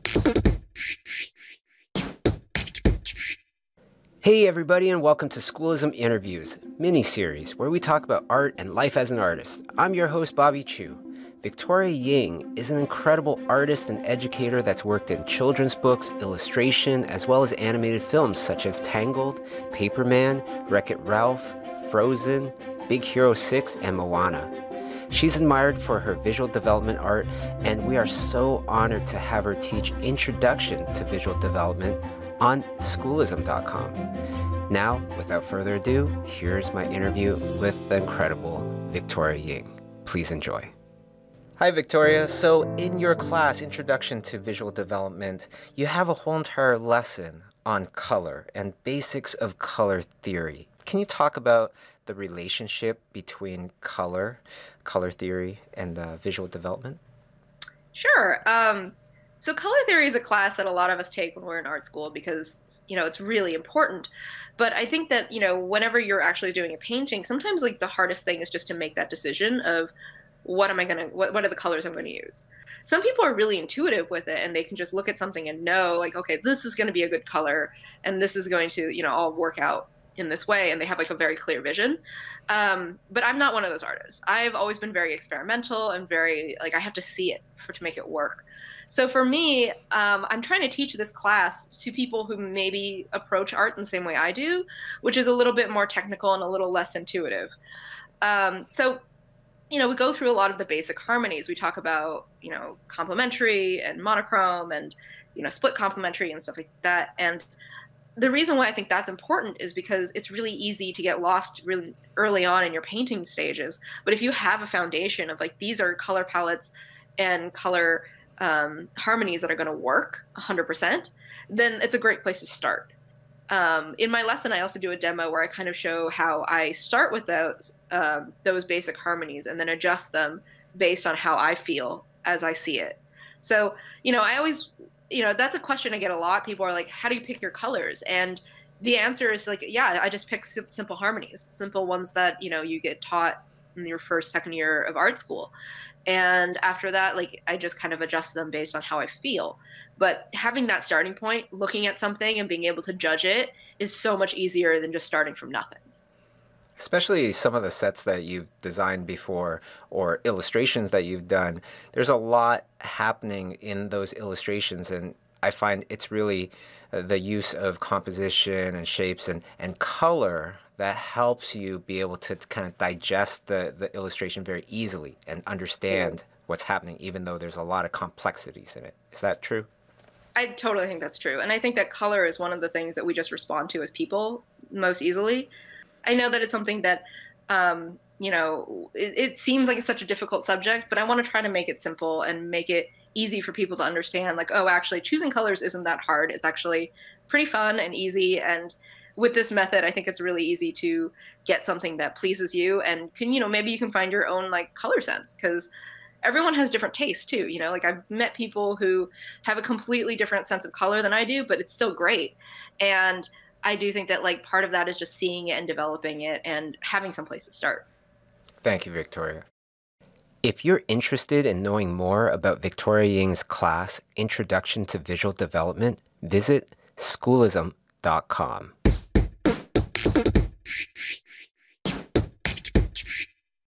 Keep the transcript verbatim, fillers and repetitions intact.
Hey everybody, and welcome to Schoolism Interviews, mini-series where we talk about art and life as an artist. I'm your host, Bobby Chiu. Victoria Ying is an incredible artist and educator that's worked in children's books, illustration, as well as animated films such as Tangled, Paperman, Wreck-It Ralph, Frozen, Big Hero six, and Moana. She's admired for her visual development art, and we are so honored to have her teach Introduction to Visual Development on schoolism dot com. Now, without further ado, here's my interview with the incredible Victoria Ying. Please enjoy. Hi, Victoria. So in your class, Introduction to Visual Development, you have a whole entire lesson on color and basics of color theory. Can you talk about the relationship between color, color theory, and uh, visual development? Sure. Um, so color theory is a class that a lot of us take when we're in art school because, you know, it's really important. But I think that, you know, whenever you're actually doing a painting, sometimes like the hardest thing is just to make that decision of what am I going to, what, what are the colors I'm going to use? Some people are really intuitive with it and they can just look at something and know like, okay, this is going to be a good color and this is going to, you know, all work out in this way, and they have like a very clear vision. Um, but I'm not one of those artists. I've always been very experimental and very like I have to see it for to make it work. So for me, um, I'm trying to teach this class to people who maybe approach art in the same way I do, which is a little bit more technical and a little less intuitive. Um, so, you know, we go through a lot of the basic harmonies. We talk about, you know, complementary and monochrome and, you know, split complementary and stuff like that. And the reason why I think that's important is because it's really easy to get lost really early on in your painting stages. But if you have a foundation of like, these are color palettes and color um, harmonies that are going to work one hundred percent, then it's a great place to start. Um, in my lesson, I also do a demo where I kind of show how I start with those, um, those basic harmonies and then adjust them based on how I feel as I see it. So, you know, I always... you know, that's a question I get a lot. People are like, how do you pick your colors? And the answer is like, yeah, I just pick sim simple harmonies, simple ones that, you know, you get taught in your first, second year of art school. And after that, like, I just kind of adjust them based on how I feel. But having that starting point, looking at something and being able to judge it is so much easier than just starting from nothing. Especially some of the sets that you've designed before or illustrations that you've done, there's a lot happening in those illustrations, and I find it's really uh, the use of composition and shapes and, and color that helps you be able to kind of digest the, the illustration very easily and understand what's happening, even though there's a lot of complexities in it. Is that true? I totally think that's true. And I think that color is one of the things that we just respond to as people most easily. I know that it's something that, um, you know, it, it seems like it's such a difficult subject, but I want to try to make it simple and make it easy for people to understand, like, oh, actually, choosing colors isn't that hard. It's actually pretty fun and easy. And with this method, I think it's really easy to get something that pleases you and can, you know, maybe you can find your own, like, color sense, because everyone has different tastes, too. You know, like, I've met people who have a completely different sense of color than I do, but it's still great. And I do think that like part of that is just seeing it and developing it and having some place to start. Thank you, Victoria. If you're interested in knowing more about Victoria Ying's class, Introduction to Visual Development, visit schoolism dot com.